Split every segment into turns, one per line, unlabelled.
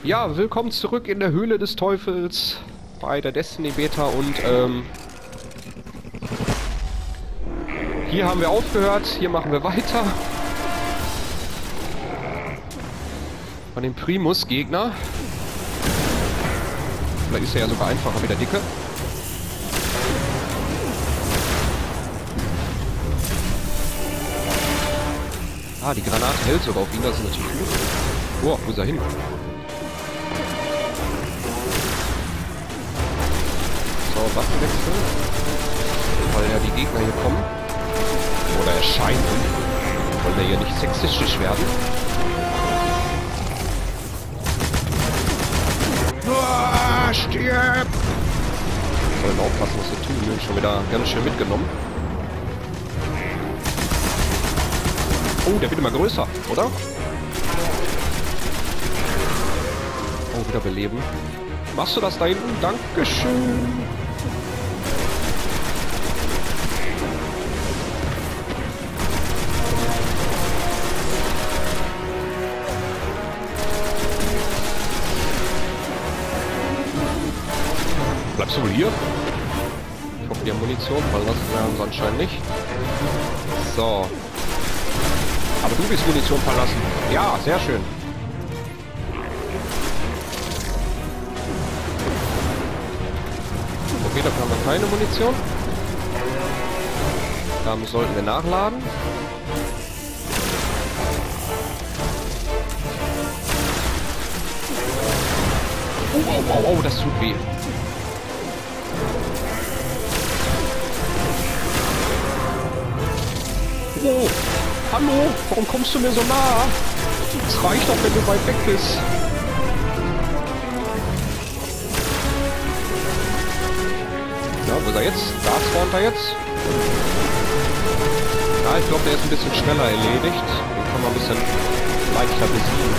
Ja, willkommen zurück in der Höhle des Teufels bei der Destiny Beta und hier haben wir aufgehört, hier machen wir weiter. Von dem Primus-Gegner. Vielleicht ist er ja sogar einfacher wie der Dicke. Ah, die Granate hält sogar auf ihn, das ist natürlich gut. Boah, wo ist er hin? So, Waffenwechsel. Weil ja die Gegner hier kommen. Oder erscheinen. Wollen wir hier nicht sexistisch werden. Uah, stirb! Sollen aufpassen, was wir tun. Schon wieder ganz schön mitgenommen. Oh, der wird immer größer, oder? Oh, wieder beleben. Machst du das da hinten? Dankeschön. Bleibst du wohl hier? Ich hoffe, die haben Munition, weil das werden sie anscheinend nicht. So. Aber du willst Munition verlassen. Ja, sehr schön. Okay, dafür haben wir keine Munition. Dann sollten wir nachladen. Oh, das tut weh. Oh, hallo, warum kommst du mir so nah? Es reicht doch, wenn du weit weg bist. Ja, wo ist er jetzt? Da spawnt er jetzt. Ja, ich glaube, der ist ein bisschen schneller erledigt. Den kann man ein bisschen leichter besiegen.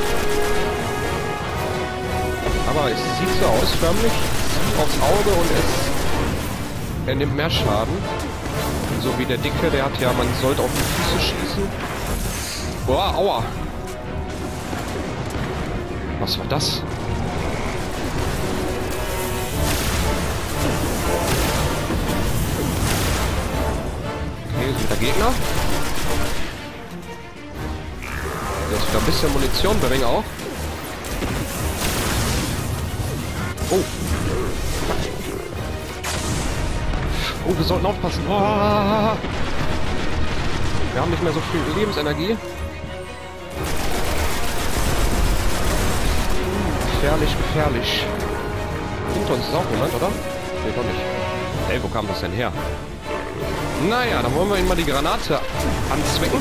Aber es sieht so aus, förmlich. Sieht aufs Auge und er nimmt mehr Schaden. So wie der Dicke, der hat ja, man sollte auf die Füße schießen. Boah, aua. Was war das? Okay, sind der Gegner. Jetzt wieder ein bisschen Munition, der Ring auch. Oh. Oh, wir sollten aufpassen. Oh. Wir haben nicht mehr so viel Lebensenergie. Gefährlich, gefährlich. Hinter uns ist auch jemand, oder? Nee, doch nicht. Ey, wo kam das denn her? Naja, dann wollen wir ihn mal die Granate anzwecken.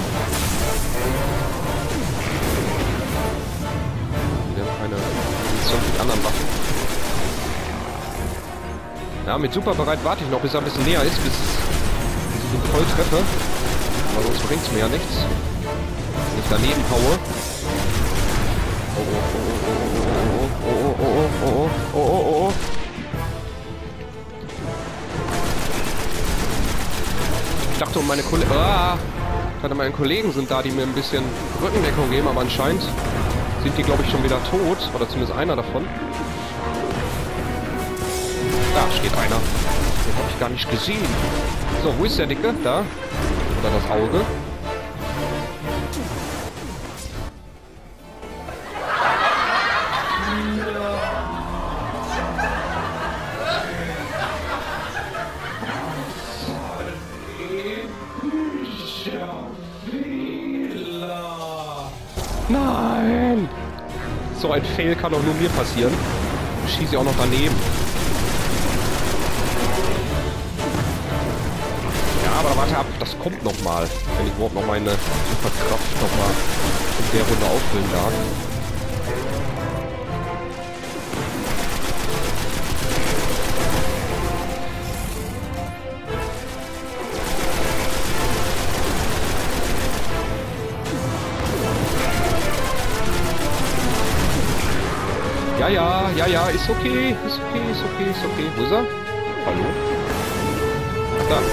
Wir haben keine Munition mit anderen Waffen. Ja, mit super bereit warte ich noch, bis er ein bisschen näher ist, bis ich ihn voll treffe. Aber sonst bringt es mir ja nichts. Wenn ich daneben haue. Oh. Ich dachte, meine Kollegen... Ich dachte, meine Kollegen sind da, die mir ein bisschen Rückendeckung geben, aber anscheinend sind die, glaube ich, schon wieder tot. Oder zumindest einer davon. Da steht einer. Den habe ich gar nicht gesehen. So, wo ist der Dicke? Da. Oder das Auge. Nein! So ein Fail kann doch nur mir passieren. Ich schieße auch noch daneben. Aber warte ab, das kommt nochmal, wenn ich überhaupt noch meine Superkraft nochmal in der Runde auffüllen darf. Ja, ist okay. Wo ist er? Hallo? Ach, da.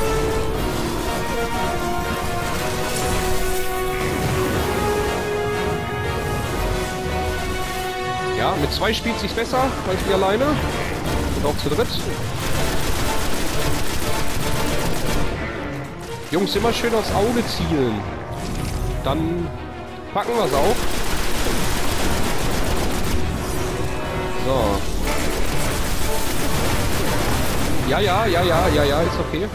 Ja, mit 2 spielt sich's besser als wir alleine. Und auch zu dritt. Jungs, immer schön aufs Auge zielen. Dann packen wir es auch. So. Ja, ist okay.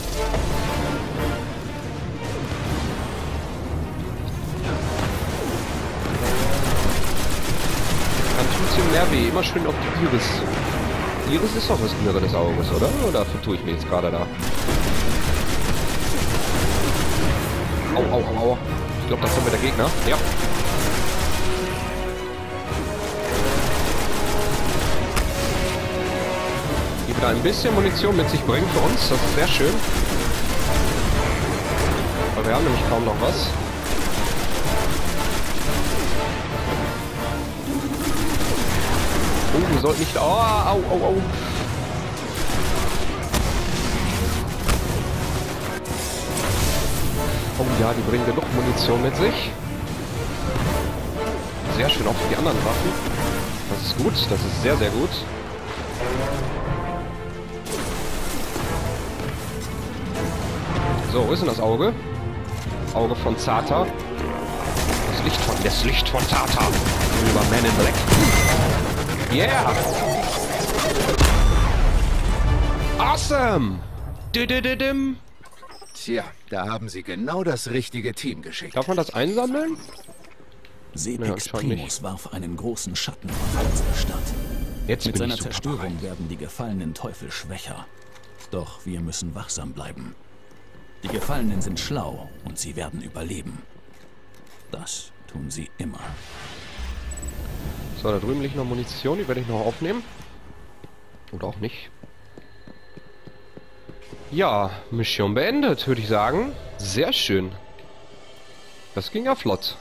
Dann tut's ihm mehr weh. Immer schön auf die Iris. Iris ist doch das Innere des Auges, oder? Oder vertue ich mir jetzt gerade da? Au. Ich glaube, da kommt der Gegner. Ja. Die wieder ein bisschen Munition mit sich bringen für uns. Das ist sehr schön. Weil wir haben nämlich kaum noch was. Oh, wir sollten nicht... Oh, au. Oh ja, die bringen genug Munition mit sich. Sehr schön auch für die anderen Waffen. Das ist gut, das ist sehr, sehr gut. So, wo ist denn das Auge? Auge von Zata. Das Licht von Zata. Über Man in Black. Yeah! Awesome!
Tja, da haben sie genau das richtige Team geschickt.
Darf man das einsammeln?
Sepex Primus warf einen großen Schatten auf unsere Stadt.
Jetzt
Mit
bin
seiner
ich super
Zerstörung
bereit.
werden die gefallenen Teufel schwächer. Doch wir müssen wachsam bleiben. Die Gefallenen sind schlau und sie werden überleben. Das tun sie immer.
So, da drüben liegt noch Munition, die werde ich noch aufnehmen. Oder auch nicht. Ja, Mission beendet, würde ich sagen. Sehr schön. Das ging ja flott.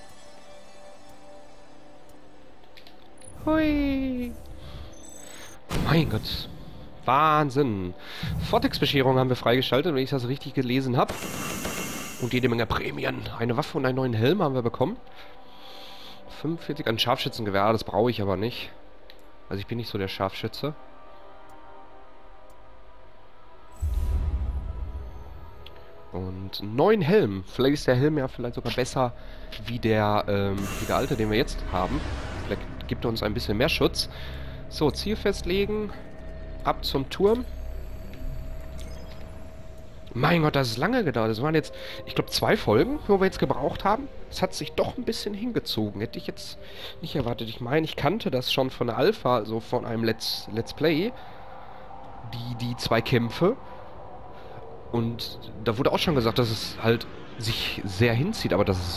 Hui. Mein Gott. Wahnsinn. Vortex-Bescherung haben wir freigeschaltet, wenn ich das richtig gelesen habe. Und jede Menge Prämien. Eine Waffe und einen neuen Helm haben wir bekommen. 45 an Scharfschützengewehr, das brauche ich aber nicht. Also ich bin nicht so der Scharfschütze. Und einen neuen Helm. Vielleicht ist der Helm ja vielleicht sogar besser wie der alte, den wir jetzt haben. Vielleicht gibt er uns ein bisschen mehr Schutz. So, Ziel festlegen. Ab zum Turm. Mein Gott, das ist lange gedauert. Das waren jetzt, ich glaube, 2 Folgen, wo wir jetzt gebraucht haben. Es hat sich doch ein bisschen hingezogen. Hätte ich jetzt nicht erwartet. Ich meine, ich kannte das schon von der Alpha, also von einem Let's Play. Die 2 Kämpfe. Und da wurde auch schon gesagt, dass es halt sich sehr hinzieht. Aber dass es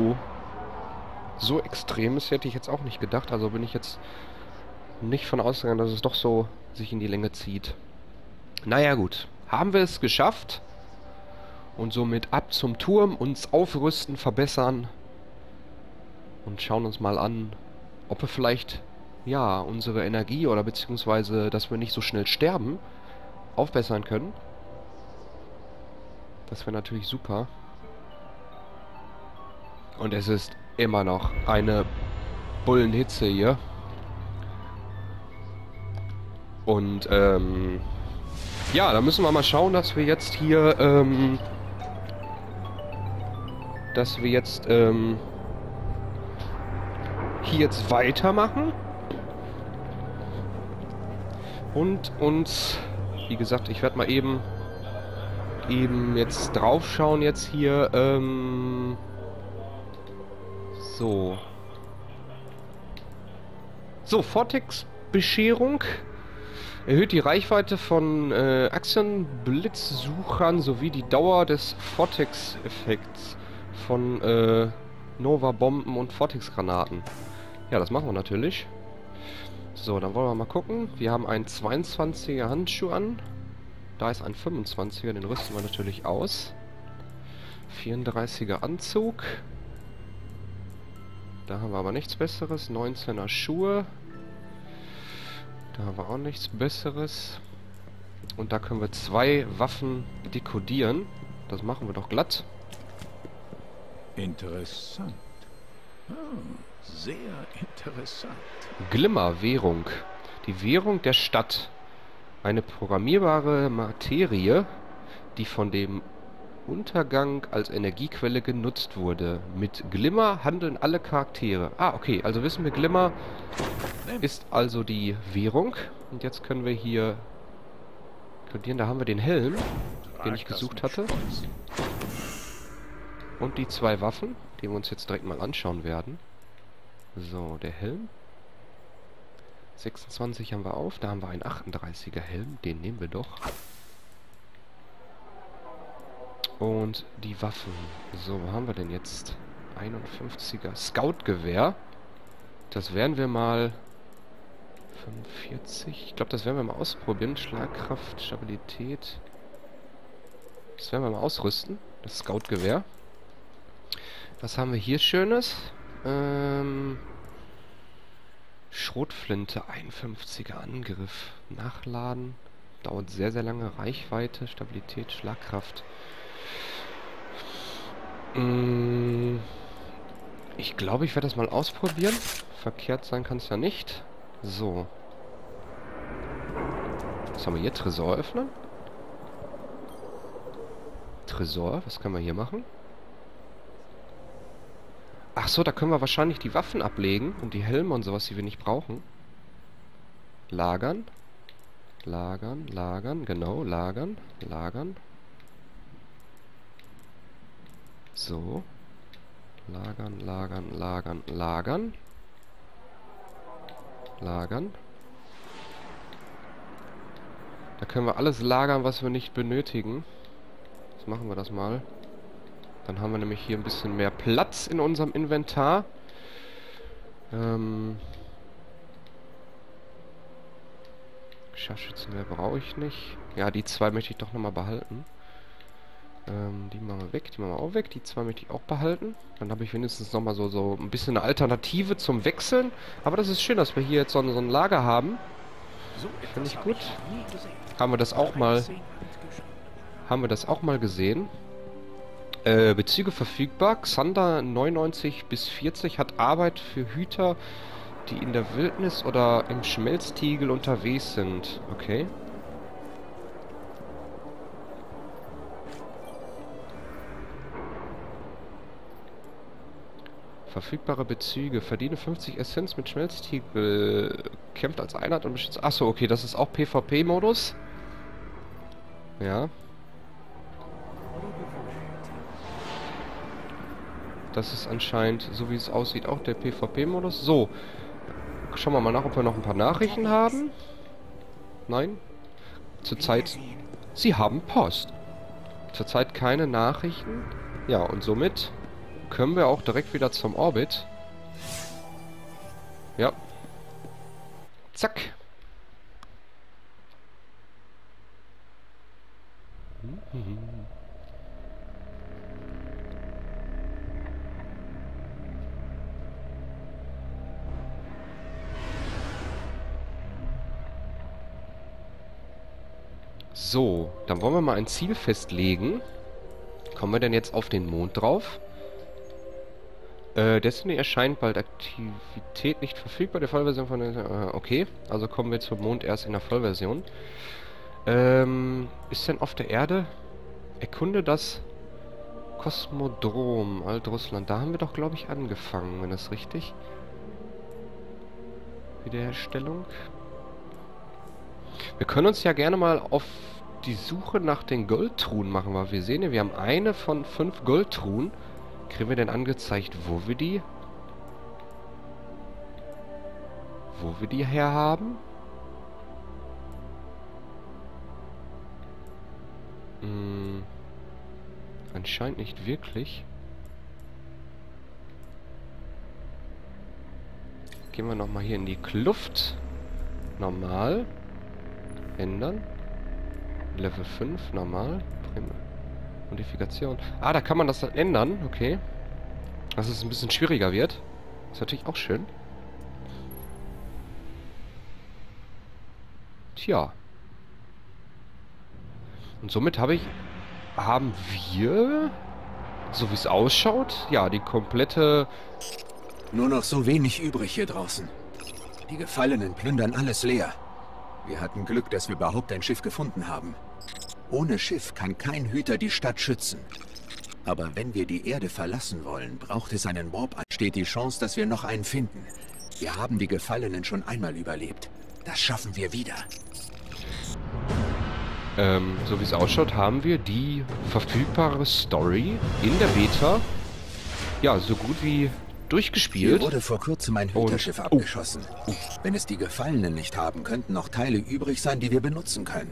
so extrem ist, hätte ich jetzt auch nicht gedacht. Also bin ich jetzt nicht von ausgegangen, dass es doch so sich in die Länge zieht. Naja, gut. Haben wir es geschafft. Und somit ab zum Turm, uns aufrüsten, verbessern. Und schauen uns mal an, ob wir vielleicht, ja, unsere Energie oder beziehungsweise, dass wir nicht so schnell sterben, aufbessern können. Das wäre natürlich super. Und es ist immer noch eine Bullenhitze hier. Und, ja, da müssen wir mal schauen, dass wir jetzt hier, hier jetzt weitermachen. Und uns, wie gesagt, ich werde mal eben jetzt drauf schauen jetzt hier, so. So, Vortex-Bescherung. Erhöht die Reichweite von Achsenblitzsuchern sowie die Dauer des Vortex-Effekts von Nova-Bomben und Vortex-Granaten. Ja, das machen wir natürlich. So, dann wollen wir mal gucken. Wir haben einen 22er Handschuh an. Da ist ein 25er, den rüsten wir natürlich aus. 34er Anzug. Da haben wir aber nichts Besseres. 19er Schuhe. Da haben wir auch nichts Besseres. Und da können wir 2 Waffen dekodieren. Das machen wir doch glatt.
Interessant. Oh, sehr interessant.
Interessant.
Glimmer, Währung. Die Währung der Stadt. Eine programmierbare Materie, die von dem Untergang als Energiequelle genutzt wurde. Mit Glimmer handeln alle Charaktere. Ah, okay. Also wissen wir, Glimmer ist also die Währung. Und jetzt können wir hier kodieren. Da haben wir den Helm, den ich gesucht hatte. Und die 2 Waffen, die wir uns jetzt direkt mal anschauen werden. So, der Helm. 26 haben wir auf. Da haben wir einen 38er Helm. Den nehmen wir doch. Und die Waffen. So, wo haben wir denn jetzt? 51er Scout-Gewehr. Das werden wir mal... 45. Ich glaube, das werden wir mal ausprobieren. Schlagkraft, Stabilität. Das werden wir mal ausrüsten. Das Scout-Gewehr. Was haben wir hier Schönes? Schrotflinte, 51er Angriff. Nachladen. Dauert sehr, sehr lange. Reichweite, Stabilität, Schlagkraft. Ich glaube, ich werde das mal ausprobieren. Verkehrt sein kann es ja nicht. So. Was haben wir hier? Tresor öffnen. Tresor, was können wir hier machen? Ach so, da können wir wahrscheinlich die Waffen ablegen und die Helme und sowas, die wir nicht brauchen. Lagern. Lagern, lagern, genau, lagern, lagern. So. Lagern, lagern, lagern, lagern. Lagern. Da können wir alles lagern, was wir nicht benötigen. Jetzt machen wir das mal. Dann haben wir nämlich hier ein bisschen mehr Platz in unserem Inventar. Scharfschützengewehr brauche ich nicht. Ja, die 2 möchte ich doch nochmal behalten. Die machen wir weg, die machen wir auch weg. Die 2 möchte ich auch behalten. Dann habe ich wenigstens nochmal so ein bisschen eine Alternative zum Wechseln. Aber das ist schön, dass wir hier jetzt so ein Lager haben. Finde ich gut. Haben wir das auch mal gesehen. Bezüge verfügbar. Xander 99 bis 40 hat Arbeit für Hüter, die in der Wildnis oder im Schmelztiegel unterwegs sind. Okay. Verfügbare Bezüge. Verdiene 50 Essenz mit Schmelztiegel. Kämpft als Einheit und beschützt... Achso, okay, das ist auch PvP-Modus. Ja. Das ist anscheinend, so wie es aussieht, auch der PvP-Modus. So. Schauen wir mal nach, ob wir noch ein paar Nachrichten haben. Nein. Zurzeit... Sie haben Post. Zurzeit keine Nachrichten. Ja, und somit können wir auch direkt wieder zum Orbit. Ja. Zack. So, dann wollen wir mal ein Ziel festlegen. Kommen wir denn jetzt auf den Mond drauf? Destiny erscheint bald. Aktivität nicht verfügbar. Die Vollversion von der... okay, also kommen wir zum Mond erst in der Vollversion. Ist denn auf der Erde? Erkunde das Kosmodrom, Altrussland. Da haben wir doch, glaube ich, angefangen, wenn das richtig... Wiederherstellung. Wir können uns ja gerne mal auf die Suche nach den Goldtruhen machen, weil wir sehen ja, wir haben eine von 5 Goldtruhen. Kriegen wir denn angezeigt, wo wir die herhaben? Anscheinend nicht wirklich. Gehen wir nochmal hier in die Kluft. Normal. Ändern. Level 5, normal. Modifikation. Ah, da kann man das dann ändern. Okay. Dass es ein bisschen schwieriger wird. Ist natürlich auch schön. Tja. Und somit haben wir, so wie es ausschaut, ja, die komplette
Nur noch so wenig übrig hier draußen. Die Gefallenen plündern alles leer. Wir hatten Glück, dass wir überhaupt ein Schiff gefunden haben. Ohne Schiff kann kein Hüter die Stadt schützen. Aber wenn wir die Erde verlassen wollen, braucht es einen Warp. Steht die Chance, dass wir noch einen finden. Wir haben die Gefallenen schon einmal überlebt. Das schaffen wir wieder.
So wie es ausschaut, haben wir die verfügbare Story in der Beta, ja, so gut wie durchgespielt.
Hier wurde vor kurzem ein Hüterschiff abgeschossen. Wenn es die Gefallenen nicht haben, könnten noch Teile übrig sein, die wir benutzen können.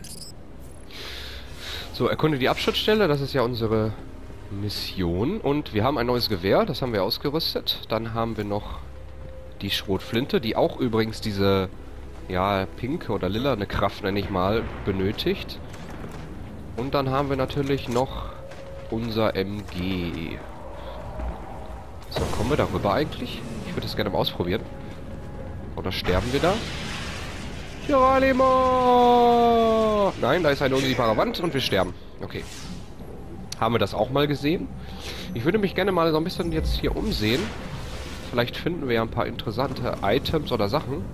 So, erkunde die Absturzstelle, das ist ja unsere Mission. Und wir haben ein neues Gewehr, das haben wir ausgerüstet. Dann haben wir noch die Schrotflinte, die auch übrigens diese, ja, pinke oder lilane Kraft, nenne ich mal, benötigt. Und dann haben wir natürlich noch unser MG. So, kommen wir darüber eigentlich? Ich würde es gerne mal ausprobieren. Oder sterben wir da? Geronimo! Nein, da ist eine unsichtbare Wand und wir sterben. Okay. Haben wir das auch mal gesehen? Ich würde mich gerne mal so ein bisschen jetzt hier umsehen. Vielleicht finden wir ja ein paar interessante Items oder Sachen.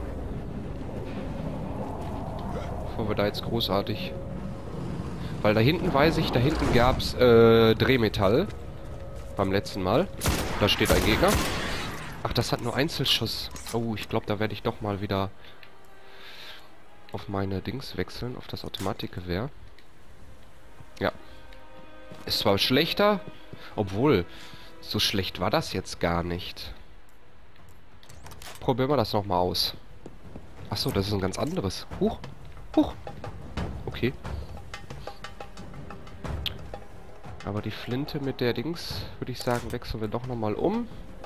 Bevor wir da jetzt großartig... Weil da hinten weiß ich, da hinten gab es Drehmetall. Beim letzten Mal. Da steht ein Gegner. Ach, das hat nur Einzelschuss. Oh, ich glaube, da werde ich doch mal wieder auf meine Dings wechseln. Auf das Automatikgewehr. Ja. Ist zwar schlechter, obwohl, so schlecht war das jetzt gar nicht. Probieren wir das nochmal aus. Achso, das ist ein ganz anderes. Huch. Huch. Okay. Aber die Flinte mit der Dings, würde ich sagen, wechseln wir doch nochmal um.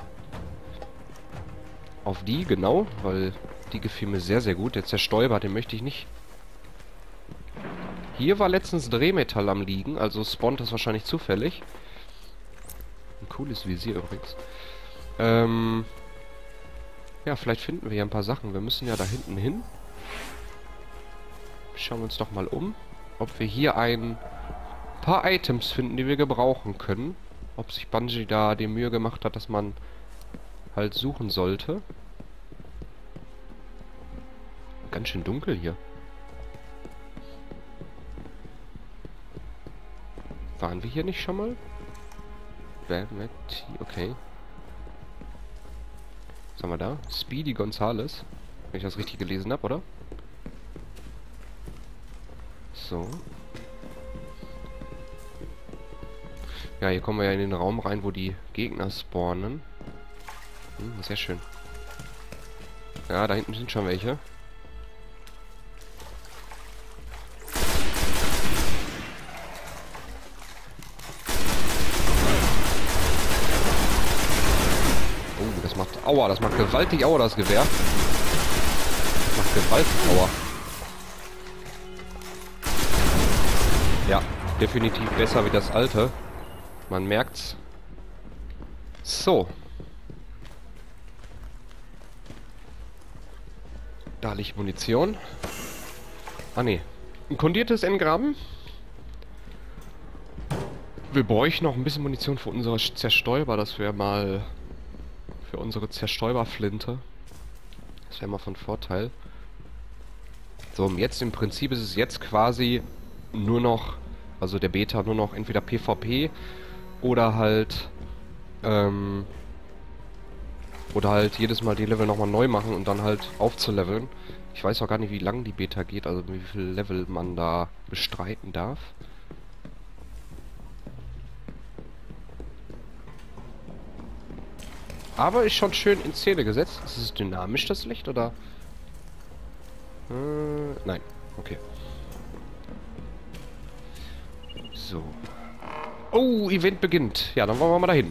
Auf die, genau, weil die gefiel mir sehr, sehr gut. Der Zerstäuber, den möchte ich nicht. Hier war letztens Drehmetall am Liegen, also spawnt das wahrscheinlich zufällig. Ein cooles Visier übrigens. Ja, vielleicht finden wir ja ein paar Sachen. Wir müssen ja da hinten hin. Schauen wir uns doch mal um, ob wir hier ein paar Items finden, die wir gebrauchen können. Ob sich Bungie da die Mühe gemacht hat, dass man halt suchen sollte. Ganz schön dunkel hier. Waren wir hier nicht schon mal? Okay. Was haben wir da? Speedy Gonzales. Wenn ich das richtig gelesen habe, oder? So. Ja, hier kommen wir ja in den Raum rein, wo die Gegner spawnen. Sehr schön. Ja, da hinten sind schon welche. Oh, das macht Aua, das macht gewaltig Aua, das Gewehr. Das macht gewaltig Aua. Ja, definitiv besser wie das alte. Man merkt's. So. Da liegt Munition. Ah ne. Ein kondiertes Engraben. Wir bräuchten noch ein bisschen Munition für unsere Zerstäuber. Das wäre mal... Für unsere Zerstäuberflinte. Das wäre mal von Vorteil. So, und jetzt im Prinzip ist es jetzt quasi nur noch... Also der Beta nur noch entweder PvP... Oder halt jedes Mal die Level nochmal neu machen und dann halt aufzuleveln. Ich weiß auch gar nicht, wie lang die Beta geht, also wie viel Level man da bestreiten darf. Aber ist schon schön in Szene gesetzt. Ist es dynamisch, das Licht, oder? Nein. Okay. So. Oh, Event beginnt. Ja, dann wollen wir mal dahin.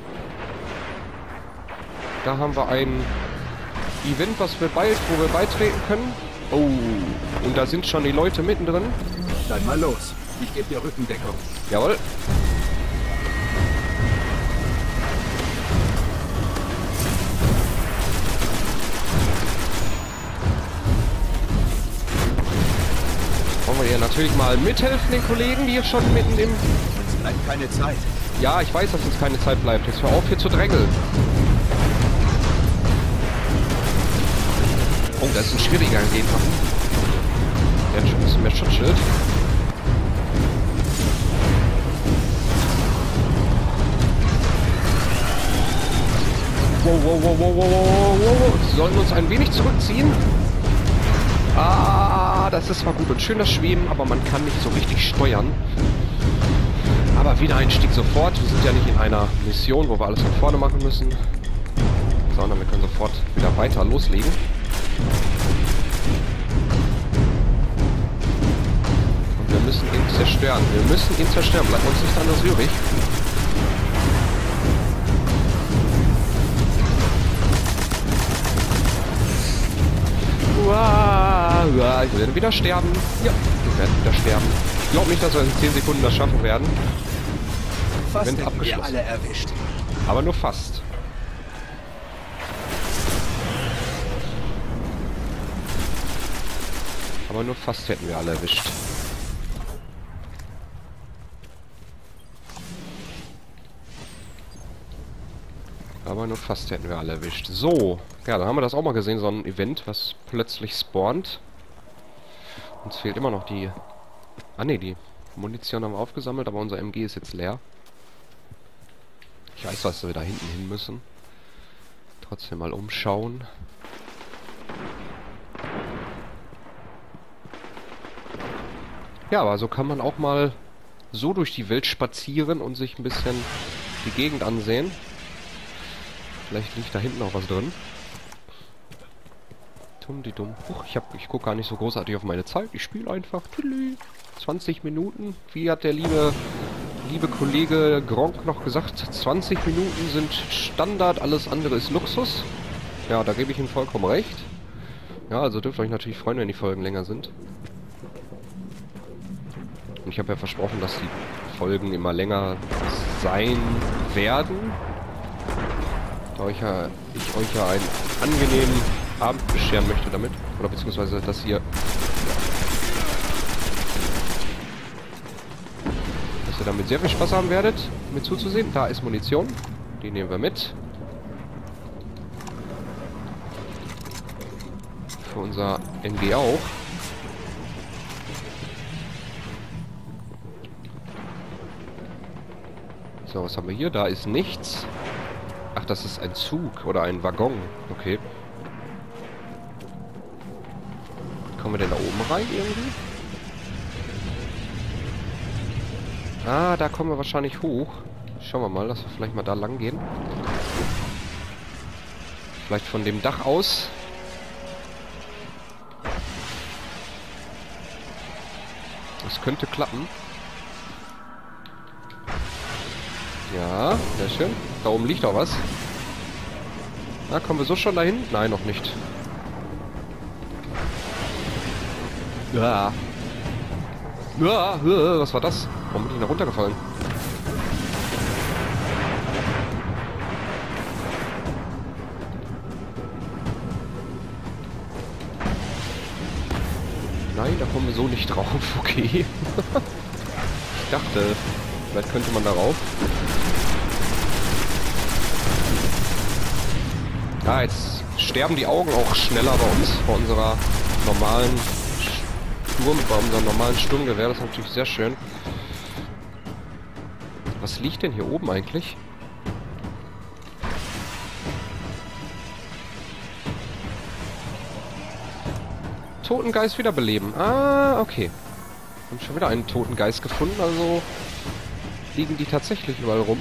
Da haben wir ein Event, wo wir beitreten können. Oh, und da sind schon die Leute mittendrin.
Dann mal los. Ich gebe dir Rückendeckung.
Jawohl. Wollen wir hier natürlich mal mithelfen, den Kollegen, die hier schon mitten im...
Es bleibt keine Zeit.
Ja, ich weiß, dass uns keine Zeit bleibt. Jetzt hör auf, hier zu drängeln. Oh, da ist ein schwieriger Gegner. Der hat schon ein bisschen mehr Schutzschild. Wow, wow, wow, wow, wow, wow, wow. Sie sollten uns ein wenig zurückziehen. Ah, das ist zwar gut und schön, das Schweben, aber man kann nicht so richtig steuern. Aber Wiedereinstieg sofort. Wir sind ja nicht in einer Mission, wo wir alles von vorne machen müssen. Sondern wir können sofort wieder weiter loslegen. Und wir müssen ihn zerstören. Wir müssen ihn zerstören. Bleibt uns nichts anderes übrig. Uah, wir werden wieder sterben. Ja, wir werden wieder sterben. Ich glaube nicht, dass wir in 10 Sekunden das schaffen werden.
Fast
Event
hätten wir
abgeschlossen.
alle erwischt.
Aber nur fast. Aber nur fast hätten wir alle erwischt. Aber nur fast hätten wir alle erwischt. So. Ja, dann haben wir das auch mal gesehen, so ein Event, was plötzlich spawnt. Uns fehlt immer noch die... Ah ne, die Munition haben wir aufgesammelt, aber unser MG ist jetzt leer. Ich weiß, dass wir da hinten hin müssen. Trotzdem mal umschauen. Ja, aber so kann man auch mal so durch die Welt spazieren und sich ein bisschen die Gegend ansehen. Vielleicht liegt da hinten noch was drin. Dumm. Ich gucke gar nicht so großartig auf meine Zeit. Ich spiele einfach. 20 Minuten. Wie hat der liebe Kollege Gronk noch gesagt? 20 Minuten sind Standard, alles andere ist Luxus. Ja, da gebe ich ihm vollkommen recht. Ja, also dürft ihr euch natürlich freuen, wenn die Folgen länger sind. Und ich habe ja versprochen, dass die Folgen immer länger sein werden. Da ich euch ja einen angenehmen Abend bescheren möchte damit. Oder beziehungsweise, dass ihr damit sehr viel Spaß haben werdet, mir zuzusehen. Da ist Munition. Die nehmen wir mit. Für unser MG auch. So, was haben wir hier? Da ist nichts. Ach, das ist ein Zug oder ein Waggon. Okay. Kommen wir denn da oben rein irgendwie? Ah, da kommen wir wahrscheinlich hoch. Schauen wir mal, dass wir vielleicht mal da lang gehen. Vielleicht von dem Dach aus. Das könnte klappen. Ja, sehr schön. Da oben liegt auch was. Na, kommen wir so schon dahin? Nein, noch nicht. Ja. Ja, was war das? Warum bin ich da runtergefallen? Nein, da kommen wir so nicht drauf. Okay. Ich dachte, vielleicht könnte man darauf. Ah, jetzt sterben die Augen auch schneller bei uns, bei unserer normalen bei unserem normalen Sturmgewehr. Das ist natürlich sehr schön. Was liegt denn hier oben eigentlich? Totengeist wiederbeleben. Ah, okay. Wir haben schon wieder einen toten Geist gefunden, also liegen die tatsächlich überall rum.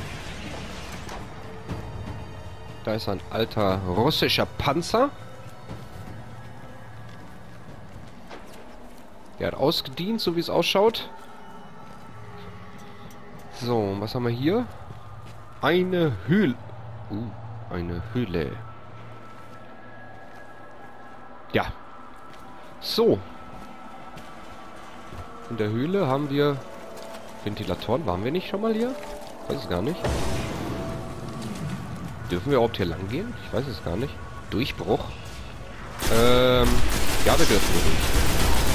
Da ist ein alter russischer Panzer. Der hat ausgedient, so wie es ausschaut. So, was haben wir hier? Eine Höhle. Eine Höhle. Ja. So. In der Höhle haben wir Ventilatoren. Waren wir nicht schon mal hier? Ich weiß es gar nicht. Dürfen wir überhaupt hier lang gehen? Ich weiß es gar nicht. Durchbruch. Ja, wir dürfen hier durch.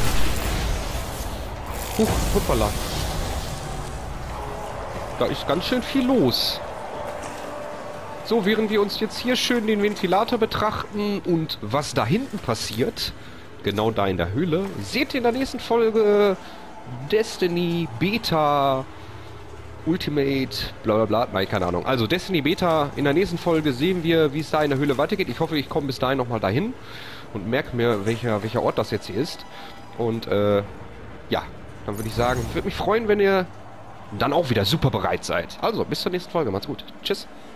Hoppala. Da ist ganz schön viel los. So, während wir uns jetzt hier schön den Ventilator betrachten und was da hinten passiert, genau da in der Höhle, seht ihr in der nächsten Folge Destiny Beta Ultimate bla bla bla, nein, keine Ahnung. Also Destiny Beta, in der nächsten Folge sehen wir, wie es da in der Höhle weitergeht. Ich hoffe, ich komme bis dahin nochmal dahin und merke mir, welcher Ort das jetzt hier ist. Und ja, dann würde ich sagen, würde mich freuen, wenn ihr dann auch wieder super bereit seid. Also, bis zur nächsten Folge. Macht's gut. Tschüss.